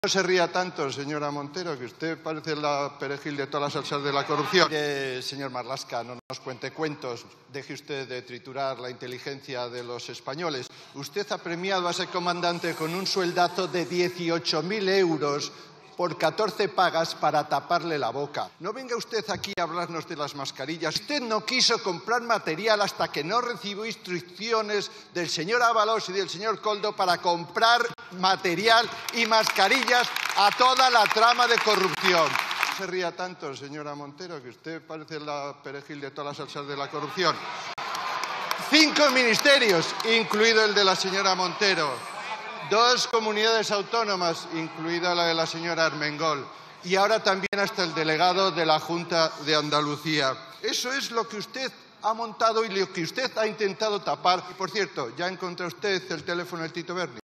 No se ría tanto, señora Montero, que usted parece la perejil de todas las salsas de la corrupción. Señor Marlaska, no nos cuente cuentos. Deje usted de triturar la inteligencia de los españoles. Usted ha premiado a ese comandante con un sueldazo de 18.000 euros por 14 pagas para taparle la boca. No venga usted aquí a hablarnos de las mascarillas. Usted no quiso comprar material hasta que no recibió instrucciones del señor Ábalos y del señor Koldo para comprar material y mascarillas a toda la trama de corrupción. No se ría tanto, señora Montero, que usted parece la perejil de todas las salsas de la corrupción. 5 ministerios, incluido el de la señora Montero. 2 comunidades autónomas, incluida la de la señora Armengol. Y ahora también hasta el delegado de la Junta de Andalucía. Eso es lo que usted ha montado y lo que usted ha intentado tapar. Y, por cierto, ¿ya encontró usted el teléfono del Tito Berni?